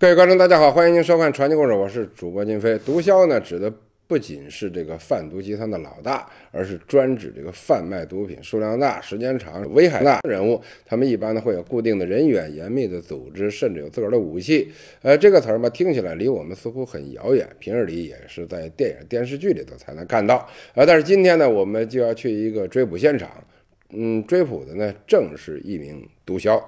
各位观众，大家好，欢迎您收看《传奇故事》，我是主播金飞。毒枭呢，指的不仅是这个贩毒集团的老大，而是专指这个贩卖毒品数量大、时间长、危害大的人物。他们一般呢会有固定的人员、严密的组织，甚至有自个儿的武器。这个词儿嘛，听起来离我们似乎很遥远，平日里也是在电影、电视剧里头才能看到。但是今天呢，我们就要去一个追捕现场。追捕的呢，正是一名毒枭。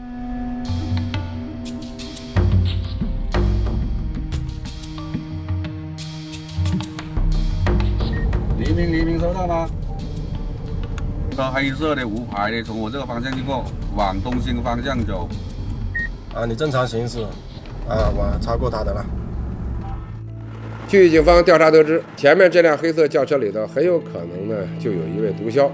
黎明收到吗？个黑色的无牌的从我这个方向经过，往东兴方向走。 你正常行驶。我超过他的了。 据警方调查得知，前面这辆黑色轿车里头很有可能呢就有一位毒枭。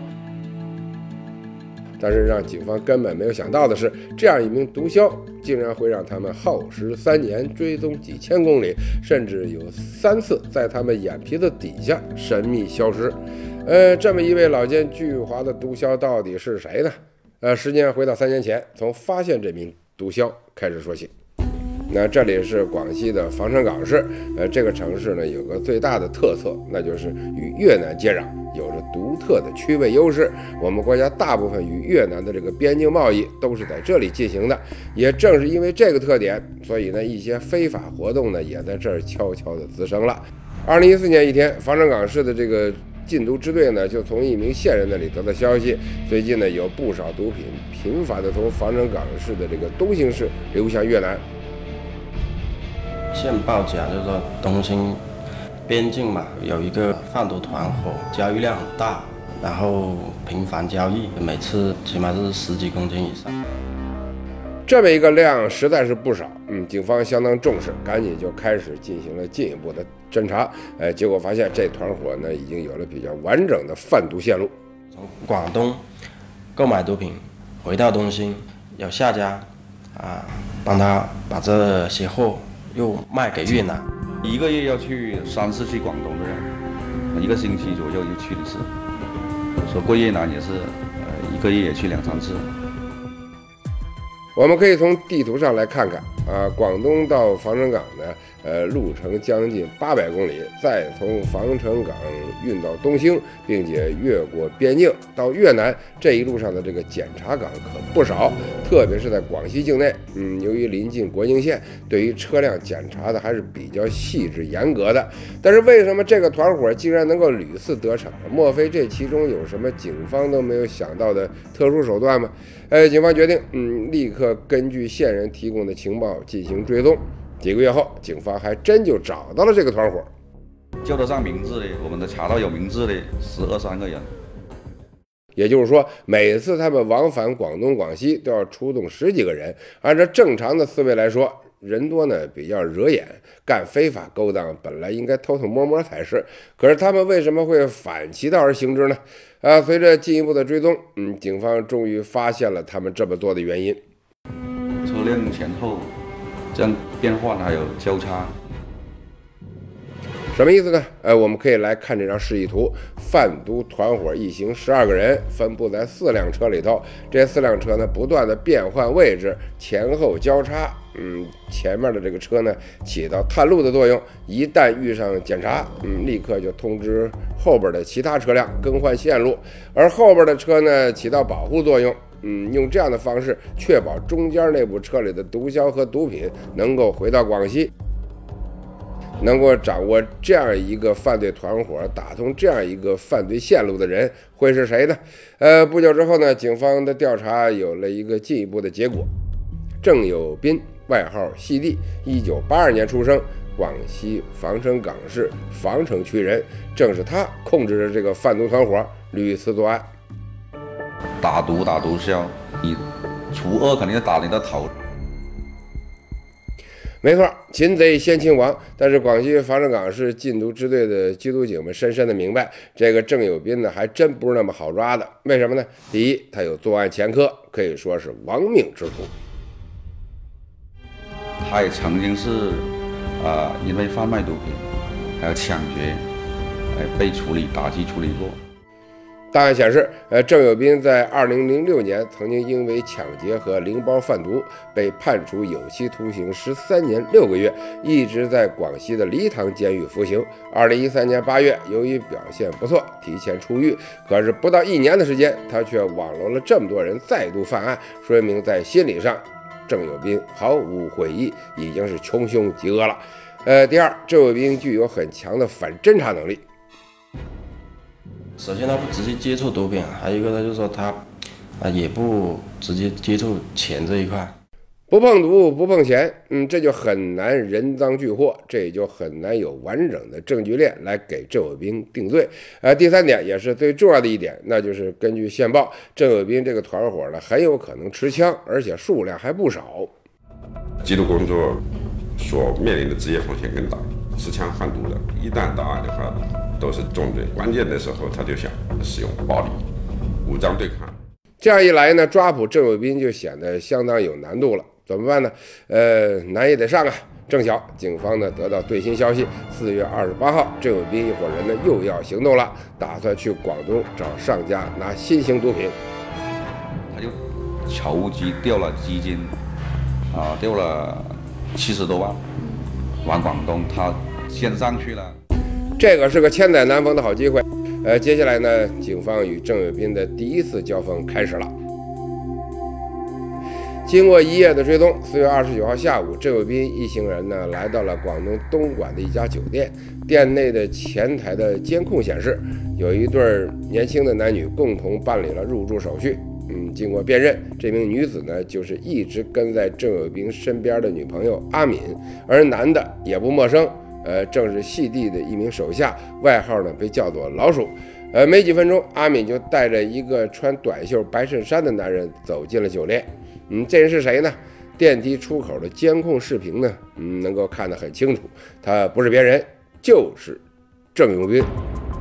但是让警方根本没有想到的是，这样一名毒枭竟然会让他们耗时3年，追踪几千公里，甚至有3次在他们眼皮子底下神秘消失。这么一位老奸巨猾的毒枭到底是谁呢？时间回到3年前，从发现这名毒枭开始说起。那这里是广西的防城港市，这个城市呢有个最大的特色，那就是与越南接壤，有着独特的区位优势。我们国家大部分与越南的这个边境贸易都是在这里进行的，也正是因为这个特点，所以呢一些非法活动呢也在这儿悄悄的滋生了。2014年一天，防城港市的这个禁毒支队呢就从一名线人那里得到消息，最近呢有不少毒品频繁的从防城港市的这个东兴市流向越南。 线报讲就是说东兴边境嘛，有一个贩毒团伙，交易量很大，然后频繁交易，每次起码是10几公斤以上。 这么一个量实在是不少，警方相当重视，赶紧就开始进行了进一步的侦查。结果发现这团伙呢已经有了比较完整的贩毒线路， 从广东购买毒品回到东兴，有下家帮他把这些货又卖给越南。 1个月要去3次去广东这样，1个星期左右就去1次。说过越南也是1个月也去2、3次。 我们可以从地图上来看看广东到防城港呢，路程将近800公里，再从防城港运到东兴，并且越过边境到越南，这一路上的这个检查岗可不少，特别是在广西境内，由于临近国境线，对于车辆检查的还是比较细致严格的。但是为什么这个团伙竟然能够屡次得逞？莫非这其中有什么警方都没有想到的特殊手段吗？警方决定，立刻根据线人提供的情报进行追踪。几个月后，警方还真就找到了这个团伙。 叫得上名字的，我们都查到有名字的12、13个人。 也就是说，每次他们往返广东、广西都要出动10几个人。按照正常的思维来说，人多呢比较惹眼，干非法勾当本来应该偷偷摸摸才是。可是他们为什么会反其道而行之呢？随着进一步的追踪，警方终于发现了他们这么做的原因。 车辆前后这样变换还有交叉。 什么意思呢？我们可以来看这张示意图。贩毒团伙一行12个人，分布在4辆车里头。这4辆车呢，不断的变换位置，前后交叉。前面的这个车呢，起到探路的作用。一旦遇上检查，立刻就通知后边的其他车辆更换线路。而后边的车呢，起到保护作用。用这样的方式确保中间那部车里的毒枭和毒品能够回到广西。能够掌握这样一个犯罪团伙，打通这样一个犯罪线路的人会是谁呢？不久之后呢，警方的调查有了一个进一步的结果。郑有斌，外号细弟，1982年出生，广西防城港市防城区人，正是他控制着这个贩毒团伙，屡次作案。 打毒枭，你除恶肯定要打你的头。 没错，擒贼先擒王。但是广西防城港市禁毒支队的缉毒警们深深的明白，这个郑有斌呢还真不是那么好抓的。为什么呢？第一，他有作案前科，可以说是亡命之徒。 他也曾经是因为贩卖毒品还有抢劫被打击处理过。 档案显示，郑有斌在2006年曾经因为抢劫和零包贩毒被判处有期徒刑13年6个月，一直在广西的黎塘监狱服刑。2013年8月，由于表现不错，提前出狱。可是不到1年的时间，他却网罗了这么多人再度犯案，说明在心理上，郑有斌毫无悔意，已经是穷凶极恶了。第二，郑有斌具有很强的反侦查能力。 首先，他不直接接触毒品，还有一个呢，就是说他也不直接接触钱这一块， 不碰毒不碰钱，这就很难人赃俱获，这也就很难有完整的证据链来给郑有斌定罪。第三点也是最重要的一点，那就是根据线报，郑有斌这个团伙呢很有可能持枪，而且数量还不少。 缉毒工作所面临的职业风险更大，持枪贩毒的，一旦到案的话，都是重罪，关键的时候他就想使用暴力、武装对抗。 这样一来呢，抓捕郑有斌就显得相当有难度了。怎么办呢？难也得上啊！正巧警方呢得到最新消息，4月28号，郑有斌一伙人呢又要行动了，打算去广东找上家拿新型毒品。 他就悄无忌调了基金，调了70多万，往广东他先上去了。 这个是个千载难逢的好机会。接下来呢，警方与郑有斌的第一次交锋开始了。经过一夜的追踪，4月29号下午，郑有斌一行人呢来到了广东东莞的一家酒店。店内的前台的监控显示，有一对年轻的男女共同办理了入住手续。经过辨认，这名女子呢就是一直跟在郑有斌身边的女朋友阿敏，而男的也不陌生。正是细弟的一名手下，外号呢被叫做老鼠。没几分钟，阿敏就带着一个穿短袖白衬衫的男人走进了酒店。这人是谁呢？电梯出口的监控视频呢，能够看得很清楚，他不是别人，就是郑有斌。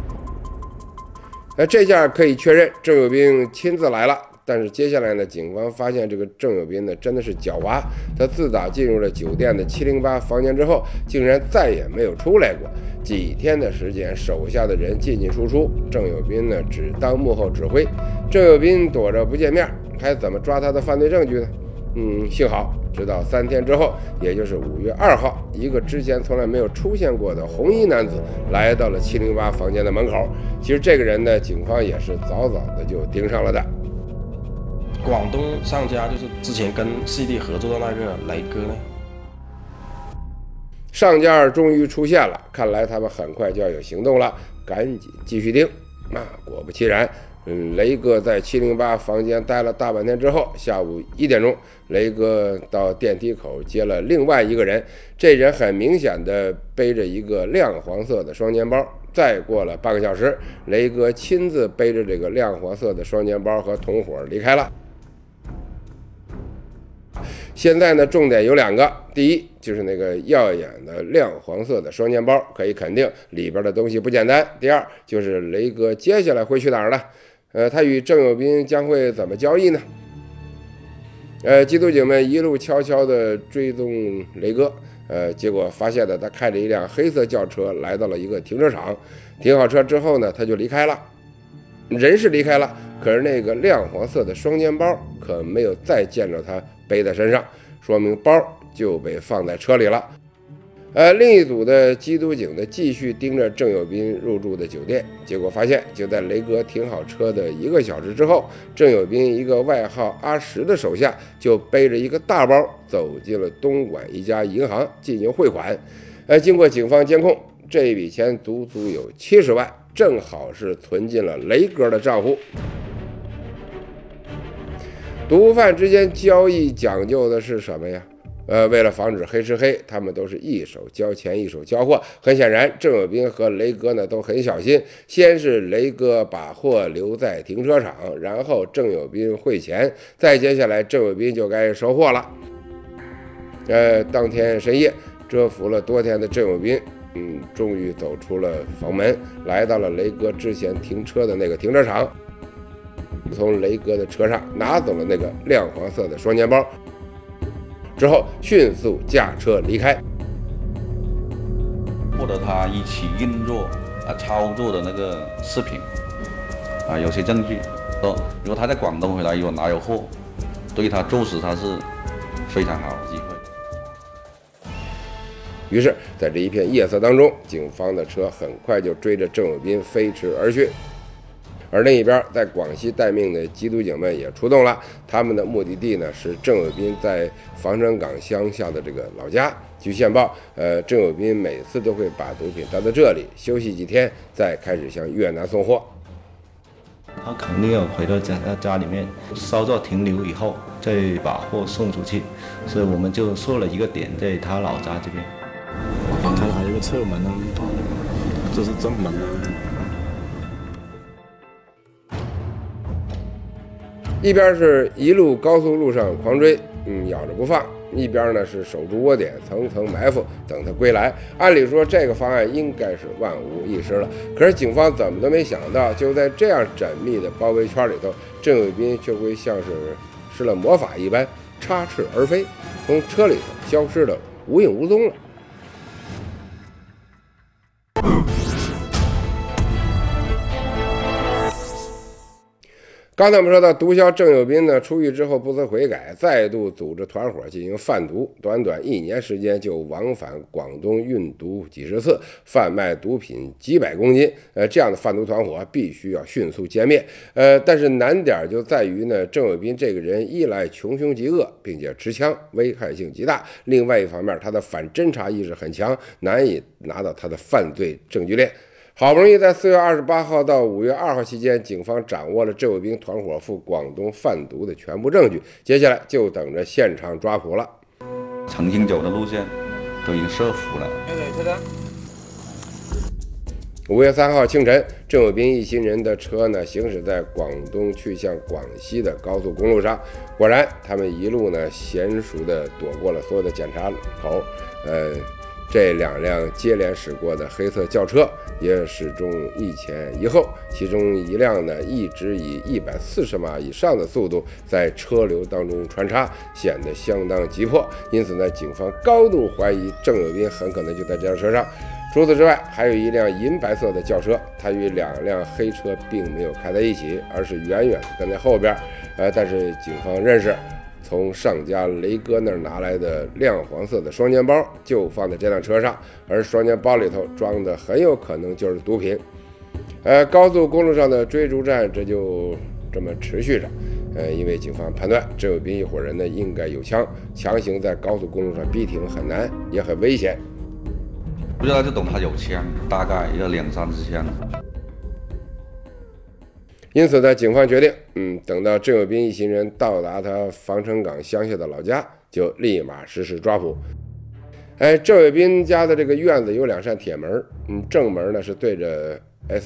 这下可以确认郑有斌亲自来了。但是接下来呢，警方发现这个郑有斌呢真的是狡猾，他自打进入了酒店的708房间之后，竟然再也没有出来过。几天的时间，手下的人进进出出，郑有斌呢只当幕后指挥。郑有斌躲着不见面，还怎么抓他的犯罪证据呢？幸好直到3天之后，也就是5月2号，一个之前从来没有出现过的红衣男子来到了708房间的门口。其实这个人呢，警方也是早早的就盯上了的。 广东上家就是之前跟CD合作的那个雷哥呢。 上家终于出现了，看来他们很快就要有行动了，赶紧继续盯。果不其然，雷哥在708房间待了大半天之后，下午1点钟，雷哥到电梯口接了另外一个人，这人很明显的背着一个亮黄色的双肩包。再过了半个小时，雷哥亲自背着这个亮黄色的双肩包和同伙离开了。现在呢，重点有2个，第一就是那个耀眼的亮黄色的双肩包，可以肯定里边的东西不简单。第二就是雷哥接下来会去哪儿呢？他与郑有斌将会怎么交易呢？缉毒警们一路悄悄地追踪雷哥，结果发现了他开着一辆黑色轿车来到了一个停车场，停好车之后呢，他就离开了。人是离开了，可是那个亮黄色的双肩包可没有再见着他背在身上，说明包就被放在车里了。另一组的缉毒警的继续盯着郑有斌入住的酒店，结果发现就在雷哥停好车的1个小时之后，郑有斌一个外号阿石的手下就背着一个大包走进了东莞一家银行进行汇款。经过警方监控，这一笔钱足足有70万，正好是存进了雷哥的账户。毒贩之间交易讲究的是什么呀？为了防止黑吃黑，他们都是一手交钱一手交货。很显然，郑有斌和雷哥呢都很小心。先是雷哥把货留在停车场，然后郑有斌汇钱，再接下来郑有斌就该收货了。当天深夜，蛰伏了多天的郑有斌，终于走出了房门，来到了雷哥之前停车的那个停车场，从雷哥的车上拿走了那个亮黄色的双肩包。之后迅速驾车离开， 获得他一起运作操作的那个视频有些证据，说如果他在广东回来拿有货，对他坐实他是非常好的机会。 于是，在这一片夜色当中，警方的车很快就追着郑有斌飞驰而去。而另一边，在广西待命的缉毒警们也出动了，他们的目的地呢是郑有斌在防城港乡下的这个老家。据线报，郑有斌每次都会把毒品带到这里，休息几天，再开始向越南送货。 他肯定要回到家里面稍作停留以后，再把货送出去，所以我们就设了一个点在他老家这边。 你看还有一个侧门呢，这是正门。 一边是一路高速路上狂追，咬着不放；一边呢是守住窝点，层层埋伏，等他归来。按理说这个方案应该是万无一失了，可是警方怎么都没想到，就在这样缜密的包围圈里头，郑有斌却会像是施了魔法一般插翅而飞，从车里头消失得无影无踪了。刚才我们说到，毒枭郑有斌呢，出狱之后不思悔改，再度组织团伙进行贩毒，短短1年时间就往返广东运毒几十次，贩卖毒品几百公斤。这样的贩毒团伙必须要迅速歼灭。但是难点就在于呢，郑有斌这个人一来穷凶极恶，并且持枪，危害性极大；另外一方面，他的反侦查意识很强，难以拿到他的犯罪证据链。好不容易在4月28号到5月2号期间，警方掌握了郑有斌团伙赴广东贩毒的全部证据，接下来就等着现场抓捕了。 曾经走的路线都已经设伏了。 5月3号清晨，郑有斌一行人的车呢行驶在广东去向广西的高速公路上，果然他们一路呢娴熟地躲过了所有的检查口。这2辆接连驶过的黑色轿车也始终一前一后，其中一辆呢一直以140码以上的速度在车流当中穿插，显得相当急迫。因此呢，警方高度怀疑郑有斌很可能就在这辆车上。除此之外，还有一辆银白色的轿车，它与2辆黑车并没有开在一起，而是远远地跟在后边。但是警方认识从上家雷哥那儿拿来的亮黄色的双肩包就放在这辆车上，而双肩包里头装的很有可能就是毒品。高速公路上的追逐战这就这么持续着。因为警方判断郑有斌一伙人呢应该有枪，强行在高速公路上逼停很难，也很危险。 不知道就懂他有枪，大概要2、3支枪。 因此呢，警方决定，等到郑有斌一行人到达他防城港乡下的老家，就立马实施抓捕。郑有斌家的这个院子有2扇铁门，正门呢是对着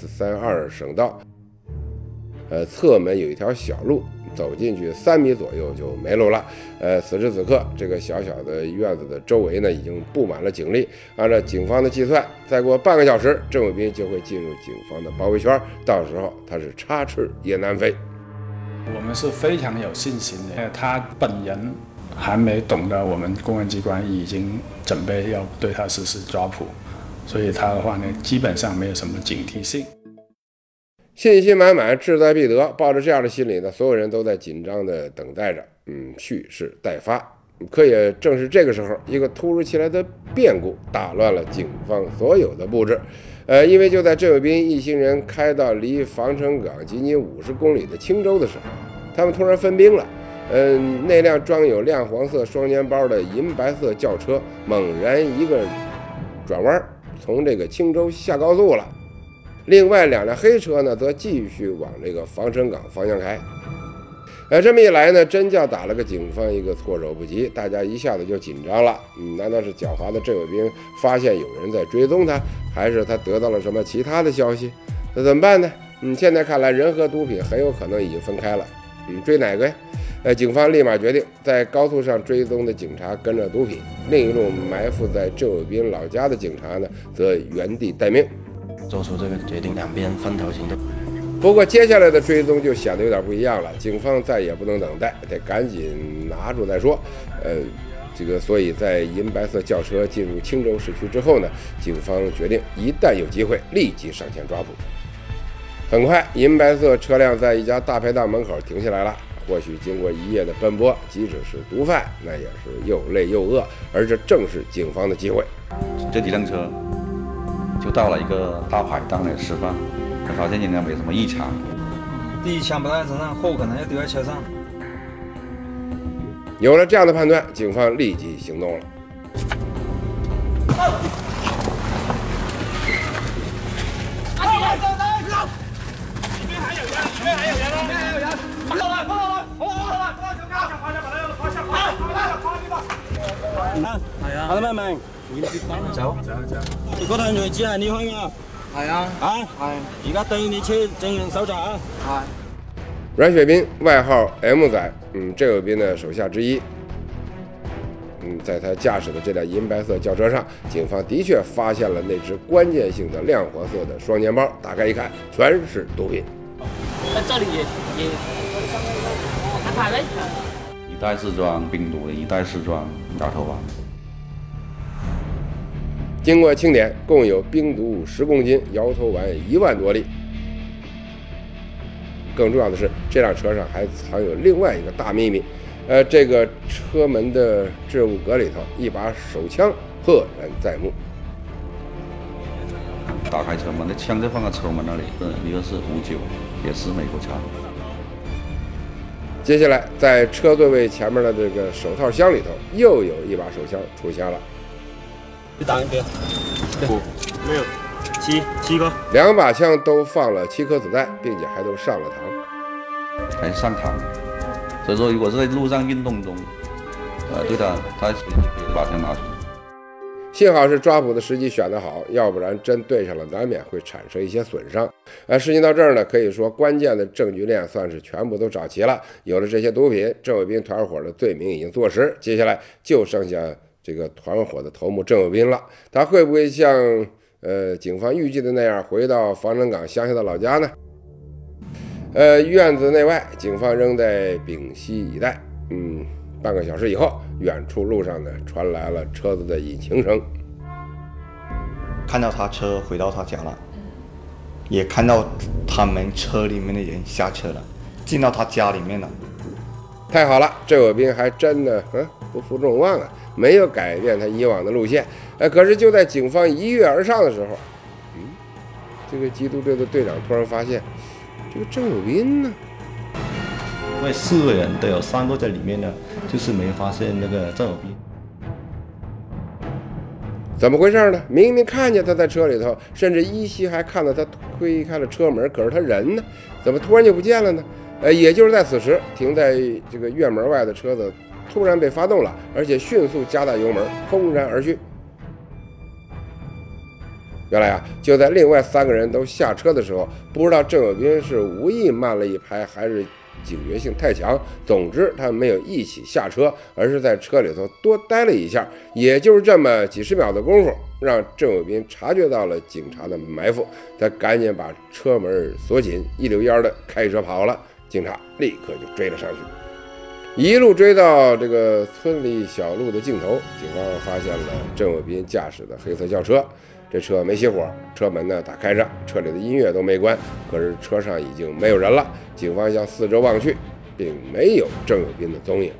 S32省道，侧门有一条小路，走进去3米左右就没路了。此时此刻，这个小小的院子的周围呢已经布满了警力。按照警方的计算，再过半个小时，郑有斌就会进入警方的包围圈，到时候他是插翅也难飞。 我们是非常有信心的，他本人还没懂得我们公安机关已经准备要对他实施抓捕，所以他的话呢，基本上没有什么警惕性。 信心满满，志在必得。抱着这样的心理呢，所有人都在紧张地等待着，蓄势待发。可也正是这个时候，一个突如其来的变故打乱了警方所有的布置。因为就在郑有斌一行人开到离防城港仅仅50公里的青州的时候，他们突然分兵了。那辆装有亮黄色双肩包的银白色轿车猛然一个转弯，从这个青州下高速了。另外2辆黑车呢，则继续往这个防城港方向开。这么一来呢，真叫打了个警方一个措手不及，大家一下子就紧张了。难道是狡猾的郑有斌发现有人在追踪他，还是他得到了什么其他的消息？那怎么办呢？现在看来，人和毒品很有可能已经分开了。追哪个呀？警方立马决定，在高速上追踪的警察跟着毒品，另一路埋伏在郑有斌老家的警察呢，则原地待命。 做出这个决定，两边分头行动。 不过接下来的追踪就显得有点不一样了，警方再也不能等待，得赶紧拿住再说。所以在银白色轿车进入青州市区之后呢，警方决定一旦有机会，立即上前抓捕。 很快，银白色车辆在一家大排档门口停下来了。或许经过一夜的奔波，即使是毒贩，那也是又累又饿，而这正是警方的机会。 这几辆车就到了一个大排档来吃饭，发现应该没什么异常。 第一枪不在身上，货可能要丢在车上。 有了这样的判断，警方立即行动了。 好啦，明明， 走。 如果睇住只係呢區啊。 係啊。 係。而家對你車進行搜查啊。 係。 阮雪斌，外号 M 仔，郑有斌的手下之一。在他驾驶的这辆银白色轿车上，警方的确发现了那只关键性的亮黄色的双肩包，打开一看，全是毒品。 这里也安排了。 一袋是装冰毒的，一袋是装摇头丸。 经过清点，共有冰毒10公斤，摇头丸1万多粒。更重要的是，这辆车上还藏有另外一个大秘密。这个车门的置物格里头，一把手枪赫然在目。 打开车门，那枪就放在车门那里，一个是59，也是美国枪。 接下来，在车座位前面的这个手套箱里头，又有一把手枪出现了。 你打一个？不，没有，7个。 2把枪都放了7颗子弹，并且还都上了膛。 还上膛。所以说，如果是在路上运动中，对他随时可以把枪拿出来。 幸好是抓捕的时机选得好，要不然真对上了，难免会产生一些损伤。事情到这儿呢，可以说关键的证据链算是全部都找齐了。有了这些毒品，郑有斌团伙的罪名已经坐实，接下来就剩下这个团伙的头目郑有斌了。他会不会像警方预计的那样回到防城港乡下的老家呢？院子内外，警方仍在屏息以待。半个小时以后，远处路上呢传来了车子的引擎声。 看到他车回到他家了，也看到他们车里面的人下车了，进到他家里面了。 太好了，郑有斌还真的不负众望啊，没有改变他以往的路线。可是就在警方一跃而上的时候，这个缉毒队的队长突然发现，这个郑有斌呢？ 因为4个人都有3个在里面呢，就是没发现那个郑有斌。 怎么回事呢？明明看见他在车里头，甚至依稀还看到他推开了车门，可是他人呢？怎么突然就不见了呢？也就是在此时，停在这个院门外的车子突然被发动了，而且迅速加大油门，轰然而去。原来就在另外3个人都下车的时候，不知道郑有斌是无意慢了一拍，还是警觉性太强。总之，他没有一起下车，而是在车里头多待了一下。也就是这么几十秒的功夫，让郑有斌察觉到了警察的埋伏，他赶紧把车门锁紧，一溜烟的开车跑了。警察立刻就追了上去，一路追到这个村里小路的尽头，警方发现了郑有斌驾驶的黑色轿车。这车没熄火，车门呢打开着，车里的音乐都没关，可是车上已经没有人了。警方向四周望去，并没有郑有斌的踪影。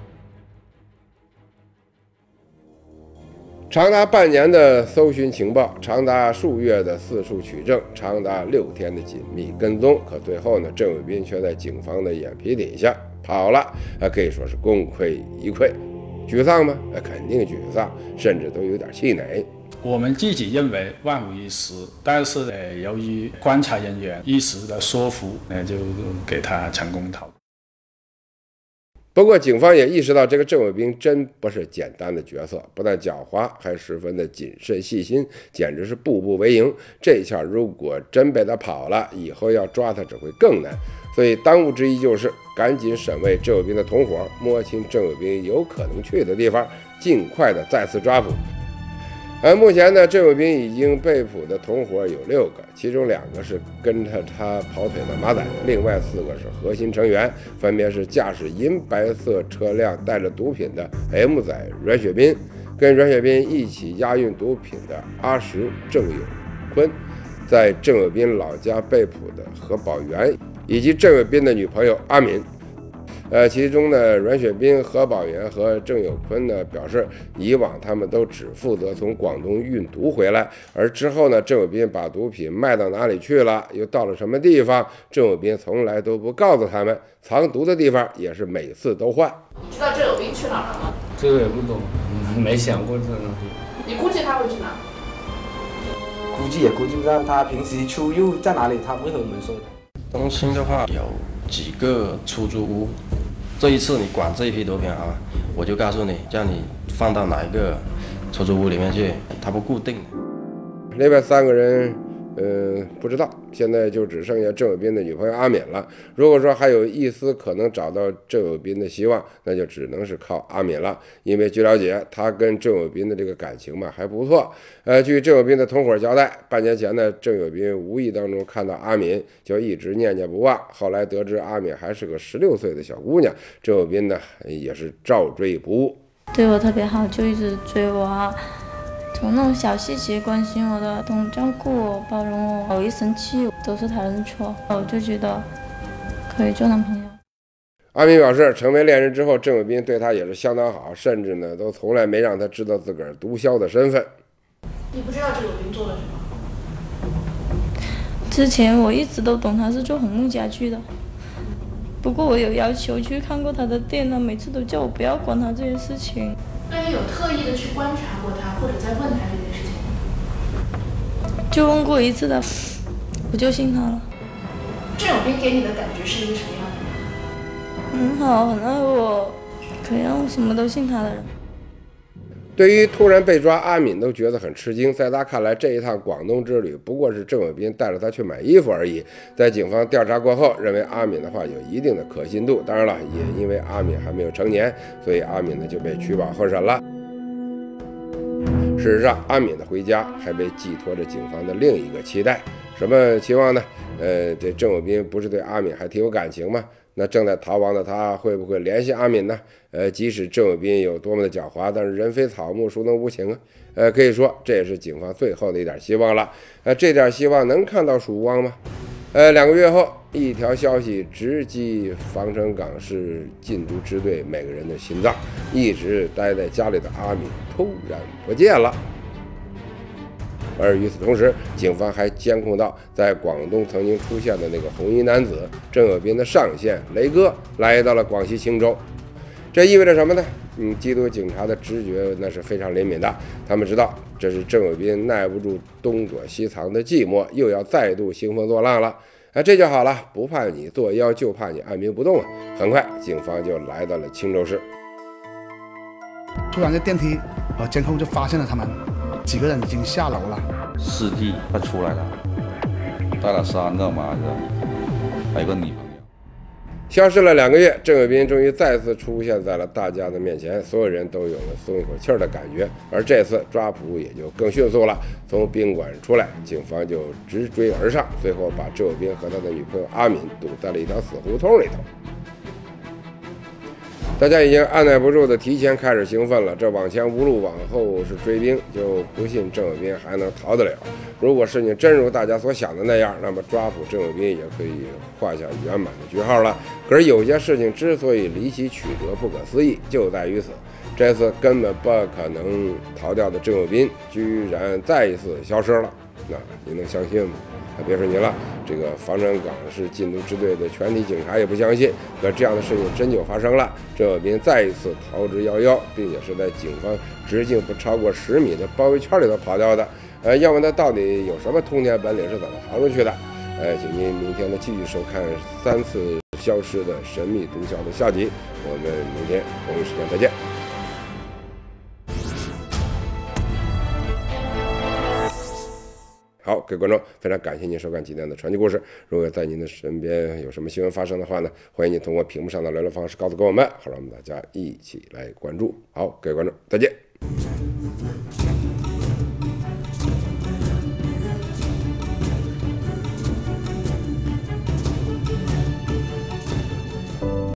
长达半年的搜寻情报，长达数月的四处取证，长达6天的紧密跟踪，可最后呢，郑有斌却在警方的眼皮底下跑了，可以说是功亏一篑。沮丧吗？肯定沮丧，甚至都有点气馁。 我们自己认为万无一失，但是由于观察人员一时的说服，就给他成功逃。 不过警方也意识到，这个郑有斌真不是简单的角色，不但狡猾，还十分的谨慎细心，简直是步步为营。这下如果真被他跑了，以后要抓他只会更难。所以当务之急就是赶紧审问郑有斌的同伙，摸清郑有斌有可能去的地方，尽快的再次抓捕。目前呢，郑有斌已经被捕的同伙有6个，其中2个是跟着他跑腿的马仔，另外4个是核心成员，分别是驾驶银白色车辆带着毒品的 M 仔阮雪斌，跟阮雪斌一起押运毒品的阿石郑有坤， 在郑有斌老家被捕的何宝元，以及郑有斌的女朋友阿敏。其中呢，阮雪斌、何宝元和郑有坤呢表示，以往他们都只负责从广东运毒回来，而之后呢，郑有斌把毒品卖到哪里去了，又到了什么地方，郑有斌从来都不告诉他们，藏毒的地方也是每次都换。 你知道郑有斌去哪儿了吗？ 这个也不懂，没想过这东西。 你估计他会去哪？ 估计也估计不到，他平时出入在哪里，他不会和我们说的。 东兴的话有几个出租屋，这一次你管这一批毒品啊，我就告诉你，叫你放到哪一个出租屋里面去，它不固定的。 另外3个人，不知道，现在就只剩下郑有斌的女朋友阿敏了。如果说还有一丝可能找到郑有斌的希望，那就只能是靠阿敏了。因为据了解，他跟郑有斌的这个感情嘛还不错。据郑有斌的同伙交代，半年前呢，郑有斌无意当中看到阿敏，就一直念念不忘。后来得知阿敏还是个16岁的小姑娘，郑有斌呢也是照追不误， 对我特别好，就一直追我啊。从那种小细节关心我的，懂照顾我、包容我，我一生气都是他的错，我就觉得可以做男朋友。 阿敏表示，成为恋人之后，郑有斌对他也是相当好，甚至呢都从来没让他知道自个儿毒枭的身份。 你不知道郑有斌做了什么？ 之前我一直都懂他是做红木家具的，不过我有要求去看过他的店，他每次都叫我不要管他这件事情。 那你有特意的去观察过他，或者在问他这件事情吗？ 就问过一次的，我就信他了。 郑有斌给你的感觉是一个什么样的人？ 很好，很爱我，可以让我什么都信他的人。 对于突然被抓，阿敏都觉得很吃惊。在他看来，这一趟广东之旅不过是郑有斌带着他去买衣服而已。在警方调查过后，认为阿敏的话有一定的可信度。当然了，也因为阿敏还没有成年，所以阿敏呢就被取保候审了。事实上，阿敏的回家还被寄托着警方的另一个期待。什么期望呢？这郑有斌不是对阿敏还挺有感情吗？那正在逃亡的他会不会联系阿敏呢？即使郑有斌有多么的狡猾，但是人非草木，孰能无情啊？可以说这也是警方最后的一点希望了。这点希望能看到曙光吗？2个月后，一条消息直击防城港市禁毒支队每个人的心脏，一直待在家里的阿敏突然不见了。而与此同时，警方还监控到在广东曾经出现的那个红衣男子郑有斌的上线雷哥来到了广西钦州。这意味着什么呢？缉毒警察的直觉那是非常灵敏的，他们知道这是郑有斌耐不住东躲西藏的寂寞，又要再度兴风作浪了。这就好了，不怕你作妖，就怕你按兵不动啊！很快，警方就来到了钦州市。 突然在电梯和监控就发现了他们几个人已经下楼了。 司机他出来了，带了3个嘛，还有个女朋友。 消失了2个月，郑有斌终于再次出现在了大家的面前，所有人都有了松一口气儿的感觉。而这次抓捕也就更迅速了，从宾馆出来，警方就直追而上，最后把郑有斌和他的女朋友阿敏堵在了一条死胡同里头。大家已经按耐不住的提前开始兴奋了，这往前无路，往后是追兵，就不信郑有斌还能逃得了。如果事情真如大家所想的那样，那么抓捕郑有斌也可以画下圆满的句号了。可是有些事情之所以离奇曲折、不可思议，就在于此。这次根本不可能逃掉的郑有斌，居然再一次消失了。那你能相信吗？别说你了，这个防城港市禁毒支队的全体警察也不相信。可这样的事情真就发生了，郑有斌再一次逃之夭夭，并且是在警方直径不超过10米的包围圈里头跑掉的。要问他到底有什么通天本领，是怎么逃出去的？请您明天呢继续收看3次消失的神秘毒枭的下集。我们明天同一时间再见。好，各位观众，非常感谢您收看今天的传奇故事。如果在您的身边有什么新闻发生的话呢，欢迎您通过屏幕上的联络方式告诉给我们，好让我们大家一起来关注。好，各位观众，再见。